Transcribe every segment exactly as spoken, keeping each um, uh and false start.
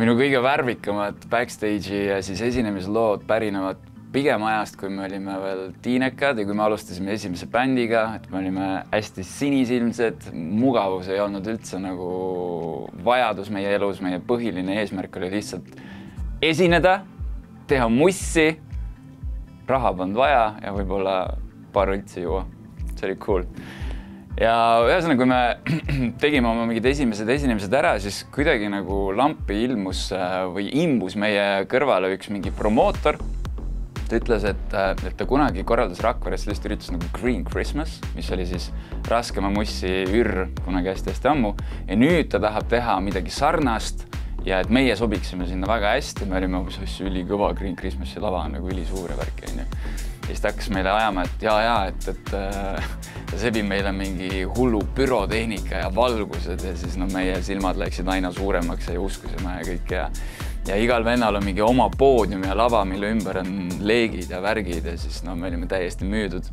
minu kõige värvikamad backstage'i ja siis esinemislood pärinevad pigem ajast, kui me olime veel tiinekad ja kui me alustasime esimese bändiga, et me olime hästi sinisilmsed, mugavus ei olnud üldse nagu vajadus meie elus, meie põhiline eesmärk oli lihtsalt esineda, teha mussi, raha polnud vaja ja võib-olla paar õltsi juua. See oli cool. Ja ühesõnaga, kui me tegime oma mingid esimesed esinemised ära, siis kuidagi nagu lampi ilmus või imbus meie kõrvale üks mingi promootor. Ta ütles, et, et ta kunagi korraldas Rakveres sellist üritus nagu Green Christmas, mis oli siis raskema mussi ür kunagi hästi-hästi ammu. Ja nüüd ta tahab teha midagi sarnast ja et meie sobiksime sinna väga hästi. Me olime umbes üli kõva Green Christmasi lava nagu üli suure värki. Ja siis ta hakkas meile ajama, et jaa, jaa, et, et ta sebib meile mingi hullu pürotehnika ja valgused ja siis no, meie silmad läksid aina suuremaks ja uskusime ja kõik ja Ja igal vennal on mingi oma poodium ja lava, mille ümber on leegid ja värgid ja siis no, me olime täiesti müüdud.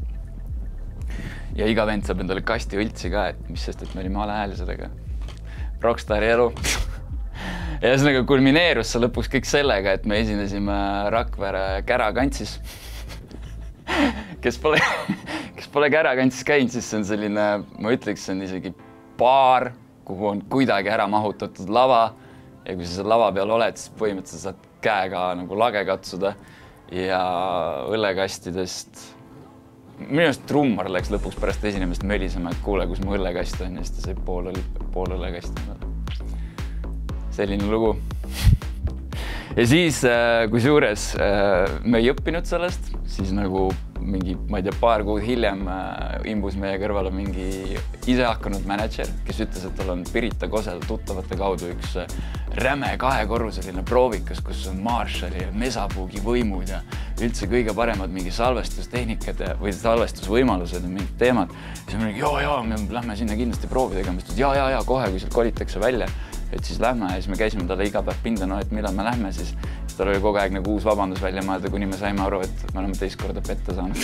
Ja iga vend saab endale kasti õltsi ka, et mis sest, et me olime alahäälisedega. Rockstari elu. Ja ühesõnaga kulmineerus see lõpuks kõik sellega, et me esinesime Rakvere Kärakantsis. Kes pole, kes pole Kärakantsis käinud, siis see on selline, ma ütleks, see on isegi baar, kuhu on kuidagi ära mahutatud lava. Ja kui sa seal lava peal oled, siis põhimõtteliselt saad käega nagu lage katsuda ja õllekastidest. Minu arust trummar läks lõpuks pärast esinemist mölisema, et kuule, kus mu õllekast on ja siis ta sai pool, pool õllekasti. Selline lugu. Ja siis, kui suures me ei õppinud sellest, siis nagu mingi, ma ei tea, paar kuud hiljem imbus meie kõrvale mingi ise hakanud manager, kes ütles, et tal on Pirita Kosel tuttavate kaudu üks räme kahekorruseline proovikas, kus on Marshalli ja mesapuugi võimud ja üldse kõige paremad mingi salvestustehnikad või salvestusvõimalused ja mingid teemad. Siis me mingi, joo, joo, me lähme sinna kindlasti proovi tegema. Siis jaa, jaa, jaa, kohe, kui sealt kolitakse välja, et siis lähme ja siis me käisime talle iga päev pinda, no et millal me lähme, siis tal oli kogu aeg nagu uus vabandus välja mõelda, kuni me saime aru, et me oleme teist korda pette saanud.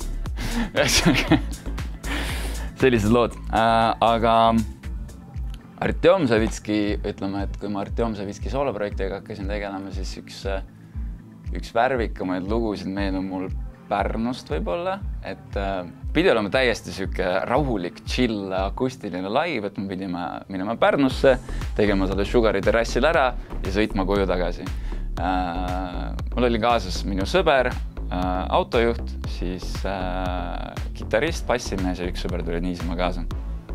Sellised lood. Aga Artjom Savitski, ütleme, et kui ma Artjom Savitski sooloprojektiga hakkasin tegelema, siis üks, üks värvikamaid lugusid meenub mul Pärnust võib-olla, et pidi olema täiesti siuke rahulik, chill, akustiline live, et me pidime minema Pärnusse, tegema selle Sugari terrassil ära ja sõitma koju tagasi. Mul oli kaasas minu sõber, autojuht, siis kitarrist, bassimees ja üks sõber tuli niisama kaasa.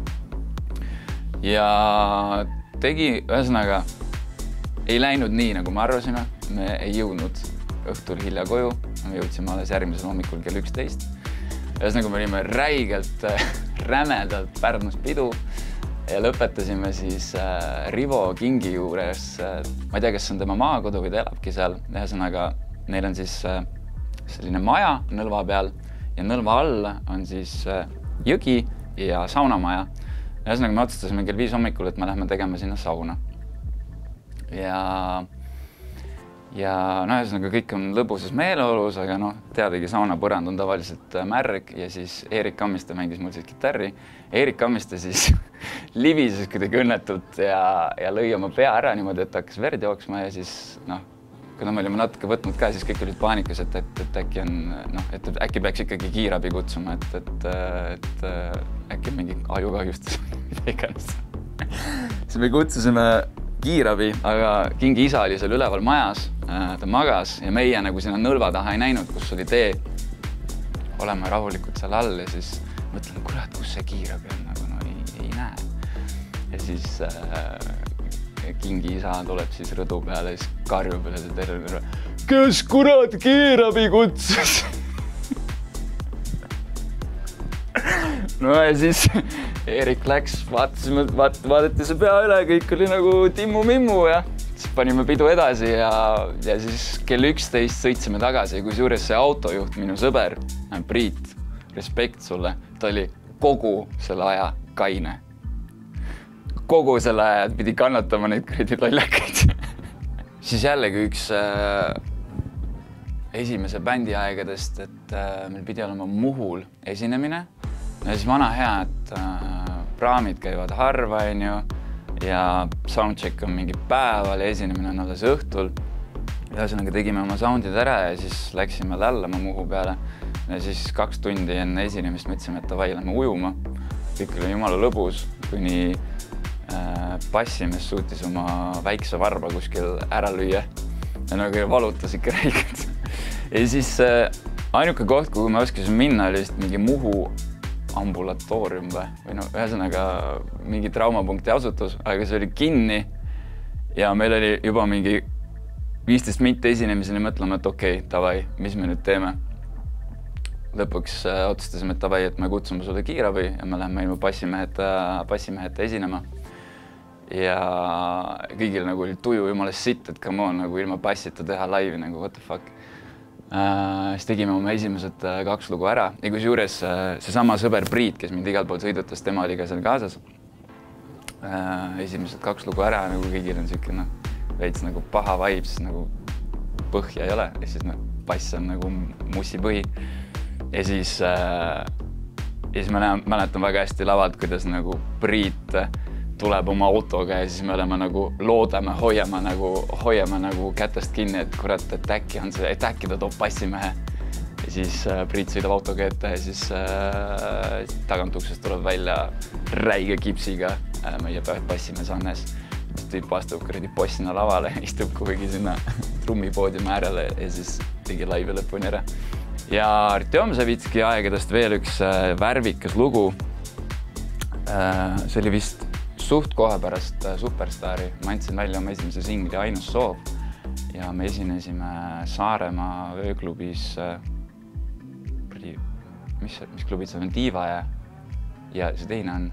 Ja tegi, ühesõnaga, ei läinud nii, nagu me arvasime, me ei jõudnud õhtul hilja koju, me jõudsime alles järgmisel hommikul kell üksteist. Ühesõnaga, me olime räigelt, rämedalt Pärnus pidu ja lõpetasime siis Rivo Kingi juures. Ma ei tea, kas see on tema maakodu või ta elabki seal. Ühesõnaga, neil on siis selline maja Nõlva peal ja Nõlva all on siis jõgi ja saunamaja. Ühesõnaga, me otsustasime kell viis hommikul, et me lähme tegema sinna sauna. Ja Ja no, ühesõnaga, kõik on lõbusas meeleolus, aga no, teadagi, sauna põrand on tavaliselt märg ja siis Eerik Kammiste mängis mul siis kitarri. Eerik Kammiste siis libises kuidagi õnnetult ja, ja lõi oma pea ära niimoodi, et hakkas verd jooksma ja siis, noh, kui me olime natuke võtnud ka, siis kõik olid paanikas, et, et, et äkki on, noh, et äkki peaks ikkagi kiirabi kutsuma, et, et, et äkki mingi ajukahjustus või iganes. Siis me kutsusime kiirabi, aga Kingi isa oli seal üleval majas, ta magas ja meie nagu sinna Nõlva taha ei näinud, kus oli tee. Oleme rahulikult seal all ja siis mõtlen, kurat, kus see kiirabi on, nagu no ei, ei näe. Ja siis äh, Kingi isa tuleb siis rõdu peale ja siis karjub üle see terve. Kes kurat kiirabi kutsus? No ja siis Eerik läks, vaatasime, vaat, vaadati see pea üle, kõik oli nagu timmu-mimmu ja siis panime pidu edasi ja, ja siis kell üksteist sõitsime tagasi ja kui suures see autojuht, minu sõber, Priit, respekt sulle, ta oli kogu selle aja kaine. Kogu selle aja pidi kannatama neid kuradi lollakaid. Siis jällegi üks äh, esimese bändi aegadest, et äh, meil pidi olema Muhul esinemine. Ja siis vana hea, et äh, praamid käivad harva, on ju, ja soundcheck on mingi päeval ja esinemine on alles õhtul. Ühesõnaga tegime oma soundid ära ja siis läksime lällama Muhu peale. Ja siis kaks tundi enne esinemist mõtlesime, et davai, lähme ujuma. Kõik oli jumala lõbus, kuni äh, bassimees suutis oma väikse varba kuskil ära lüüa. Ja nagu valutas ikka räigelt. Ja siis äh, ainuke koht, kuhu me oskasime minna, oli vist mingi Muhu ambulatoorium või, või no, ühesõnaga mingi traumapunkti asutus, aga see oli kinni ja meil oli juba mingi viisteist mitte esinemiseni mõtlema, et okei, okay, davai, mis me nüüd teeme. Lõpuks äh, otsustasime, et davai, et me kutsume sulle kiirabi ja me läheme ilma passimeheta, passimeheta esinema. Ja kõigil nagu oli tuju jumala sitt, et come on, nagu ilma passita teha laivi, nagu what the fuck. Äh, siis tegime oma esimesed äh, kaks lugu ära ja kus juures äh, see sama sõber Priit, kes mind igal pool sõidutas, tema oli ka seal kaasas. Äh, esimesed kaks lugu ära, nagu kõigil on siuke, noh, veits nagu paha vibes, nagu põhja ei ole ja siis no, bass on nagu mussipõhi. Ja siis, äh, ja siis ma näen, mäletan väga hästi lavalt, kuidas nagu Priit tuleb oma autoga ja siis me oleme nagu loodame, hoiame nagu, hoiame nagu kätest kinni, et kurat, et äkki on see, et äkki ta toob bassimehe. Ja siis äh, Priit sõidab autoga ette ja siis äh, tagantuksest tuleb välja räige kipsiga äh, meie bassimees Hannes. Tüüp astub kuradi bossina lavale, istub kuhugi sinna trummipoodiumi äärele ja siis tegi laivi lõpuni ära. Ja Artjom Savitski aegadest veel üks äh, värvikas lugu. Äh, see oli vist suht kohe pärast äh, Superstaari. Ma andsin välja oma esimese singli Ainus soov ja me esinesime Saaremaa ööklubis. Äh, mis, mis klubid see on? Diva ja, ja see teine on.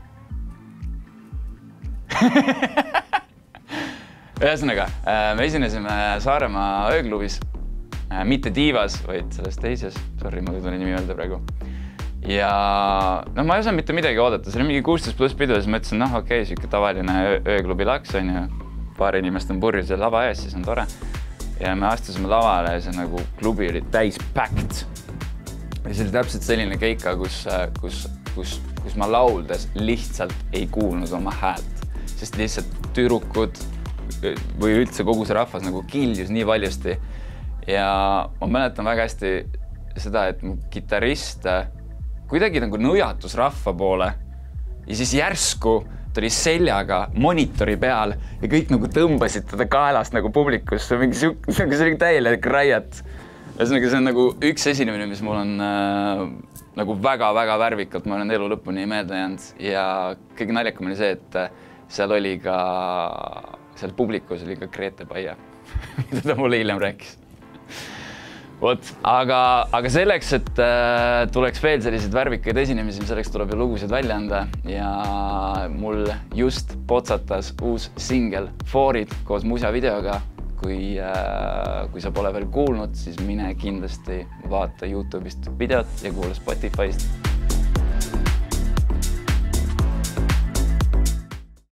Ühesõnaga, me esinesime Saaremaa ööklubis, mitte Divas, vaid selles teises. Sorry, ma tuli nimi öelda praegu. Ja no, ma ei osanud mitte midagi oodata, see oli mingi kuusteist pluss pidu ja siis mõtlesin, noh okei, okay, siuke tavaline ööklubi laks on ja paar inimest on purjus ja lava ees, siis on tore. Ja me astusime lavale ja see nagu klubi oli täis packed. Ja see oli täpselt selline keika, kus, kus, kus, kus ma lauldes lihtsalt ei kuulnud oma häält, sest lihtsalt türukud või üldse kogu see rahvas nagu kiljus nii valjusti. Ja ma mäletan väga hästi seda, et mu kitarrist kuidagi nagu nõjatus rahva poole ja siis järsku tuli seljaga monitori peal ja kõik nagu tõmbasid teda kaelast nagu publikusse. See oli täielik raiat. Ühesõnaga, see on nagu üks esinemine, mis mul on äh, nagu väga-väga värvikalt, ma olen elu lõpuni meelde jäänud ja kõige naljakam oli see, et seal oli ka seal publikus oli ka Grete Paia, mida ta mulle hiljem rääkis. Vot, aga, aga selleks, et äh, tuleks veel sellised värvikaid esinemisi, selleks tuleb ju lugusid välja anda ja mul just potsatas uus singel Foorid koos musavideoga. Kui, äh, kui sa pole veel kuulnud, siis mine kindlasti vaata YouTube'ist videot ja kuula Spotify'st.